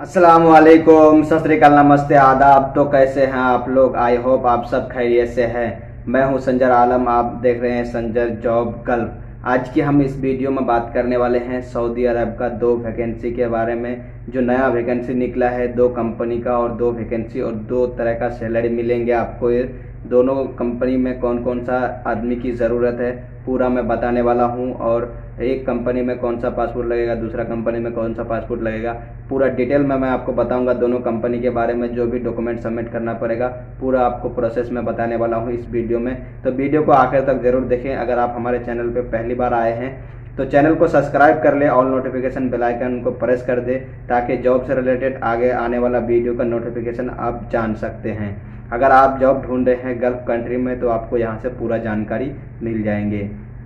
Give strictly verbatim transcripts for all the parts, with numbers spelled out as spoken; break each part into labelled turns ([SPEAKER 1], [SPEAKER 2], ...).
[SPEAKER 1] अस्सलाम वालेकुम, सत श्री अकाल, नमस्ते, आदाब। तो कैसे हैं आप लोग? आई होप आप सब खैरियत से हैं। मैं हूं संजर आलम, आप देख रहे हैं संजर जॉब गल्फ। आज की हम इस वीडियो में बात करने वाले हैं सऊदी अरब का दो वैकेंसी के बारे में। जो नया वैकेंसी निकला है दो कंपनी का, और दो वैकेंसी और दो तरह का सैलरी मिलेंगे आपको। ये दोनों कंपनी में कौन कौन सा आदमी की ज़रूरत है पूरा मैं बताने वाला हूं। और एक कंपनी में कौन सा पासपोर्ट लगेगा, दूसरा कंपनी में कौन सा पासपोर्ट लगेगा, पूरा डिटेल में मैं आपको बताऊंगा। दोनों कंपनी के बारे में जो भी डॉक्यूमेंट सबमिट करना पड़ेगा पूरा आपको प्रोसेस में बताने वाला हूं इस वीडियो में। तो वीडियो को आखिर तक जरूर देखें। अगर आप हमारे चैनल पर पहली बार आए हैं तो चैनल को सब्सक्राइब कर ले, ऑल नोटिफिकेशन बेल आइकन को प्रेस कर दे, ताकि जॉब से रिलेटेड आगे आने वाला वीडियो का नोटिफिकेशन आप जान सकते हैं। अगर आप जॉब ढूंढ रहे हैं गल्फ कंट्री में तो आपको यहाँ से पूरा जानकारी मिल जाएंगे।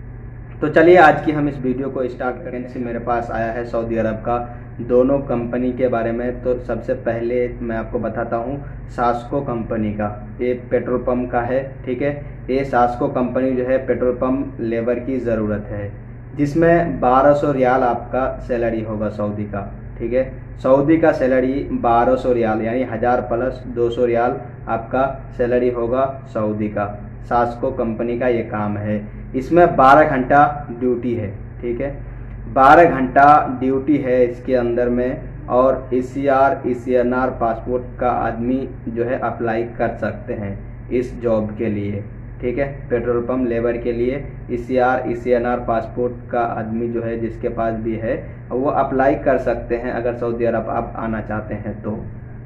[SPEAKER 1] तो चलिए आज की हम इस वीडियो को स्टार्ट करें। से मेरे पास आया है सऊदी अरब का दोनों कंपनी के बारे में। तो सबसे पहले मैं आपको बताता हूँ सास्को कंपनी का। ये पेट्रोल पंप का है, ठीक है। ये सास्को कंपनी जो है पेट्रोल पंप लेबर की ज़रूरत है, जिसमें बारह सौ रियाल आपका सैलरी होगा सऊदी का, ठीक है। सऊदी का सैलरी बारह सौ रियाल यानी हज़ार प्लस दो सौ रियाल आपका सैलरी होगा सऊदी का। सास्को कंपनी का ये काम है। इसमें बारह घंटा ड्यूटी है, ठीक है। बारह घंटा ड्यूटी है इसके अंदर में। और E C R E C N R passport का आदमी जो है अप्लाई कर सकते हैं इस जॉब के लिए, ठीक है। पेट्रोल पंप लेबर के लिए E C R E C N R passport का आदमी जो है जिसके पास भी है वो अप्लाई कर सकते हैं अगर सऊदी अरब आप आना चाहते हैं तो।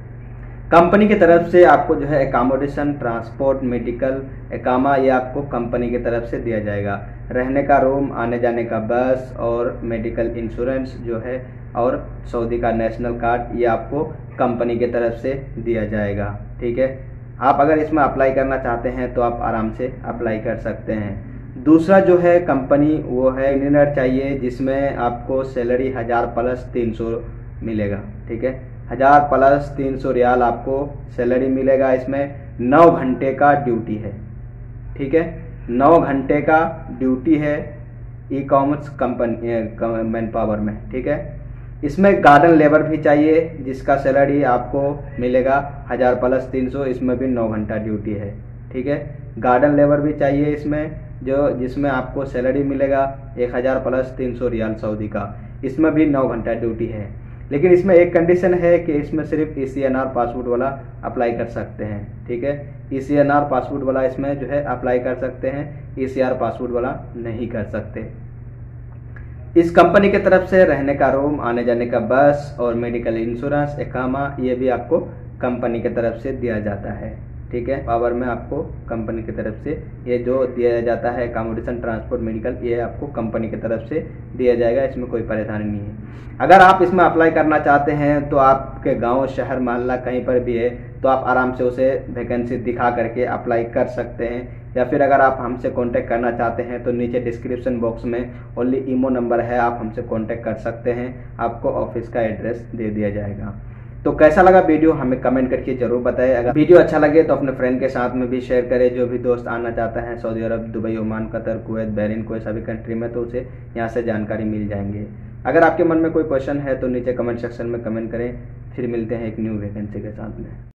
[SPEAKER 1] कंपनी की तरफ से आपको जो है एकामोडेशन, ट्रांसपोर्ट, मेडिकल, एकामा ये आपको कंपनी की तरफ से दिया जाएगा। रहने का रूम, आने जाने का बस और मेडिकल इंश्योरेंस जो है और सऊदी का नेशनल कार्ड ये आपको कंपनी की तरफ से दिया जाएगा, ठीक है। आप अगर इसमें अप्लाई करना चाहते हैं तो आप आराम से अप्लाई कर सकते हैं। दूसरा जो है कंपनी वो है इंजीनियर चाहिए, जिसमें आपको सैलरी हज़ार प्लस तीन सौ मिलेगा, ठीक है। हज़ार प्लस तीन सौ रियाल आपको सैलरी मिलेगा। इसमें नौ घंटे का ड्यूटी है, ठीक है। नौ घंटे का ड्यूटी है e commerce company manpower में, ठीक है। इसमें गार्डन लेबर भी चाहिए जिसका सैलरी आपको मिलेगा हज़ार प्लस तीन सौ। इसमें भी नौ घंटा ड्यूटी है, ठीक है। गार्डन लेबर भी चाहिए इसमें, जो जिसमें आपको सैलरी मिलेगा एक हज़ार प्लस तीन सौ रियाल सऊदी का। इसमें भी नौ घंटा ड्यूटी है। लेकिन इसमें एक कंडीशन है कि इसमें सिर्फ E C N R passport वाला अप्लाई कर सकते हैं, ठीक है। E C N R passport वाला इसमें जो है अप्लाई कर सकते हैं, ई सी आर पासपोर्ट वाला नहीं कर सकते। इस कंपनी की तरफ से रहने का रूम, आने जाने का बस और मेडिकल इंश्योरेंस, एकामा ये भी आपको कंपनी की तरफ से दिया जाता है, ठीक है। पावर में आपको कंपनी की तरफ से ये जो दिया जाता है एकामोडेशन, ट्रांसपोर्ट, मेडिकल ये आपको कंपनी की तरफ से दिया जाएगा। इसमें कोई परेशानी नहीं है। अगर आप इसमें अप्लाई करना चाहते हैं तो आपके गांव, शहर, मोहल्ला कहीं पर भी है तो आप आराम से उसे वैकेंसी दिखा करके अप्लाई कर सकते हैं। या फिर अगर आप हमसे कांटेक्ट करना चाहते हैं तो नीचे डिस्क्रिप्शन बॉक्स में ओनली ईमो नंबर है, आप हमसे कांटेक्ट कर सकते हैं। आपको ऑफिस का एड्रेस दे दिया जाएगा। तो कैसा लगा वीडियो हमें कमेंट करके जरूर बताएं। अगर वीडियो अच्छा लगे तो अपने फ्रेंड के साथ में भी शेयर करें। जो भी दोस्त आना चाहता है Saudi Arab, Dubai, Oman, Qatar, Kuwait, Bahrain, कोई सा भी कंट्री में, तो उसे यहाँ से जानकारी मिल जाएंगे। अगर आपके मन में कोई क्वेश्चन है तो नीचे कमेंट सेक्शन में कमेंट करें। फिर मिलते हैं एक न्यू वैकेंसी के साथ में।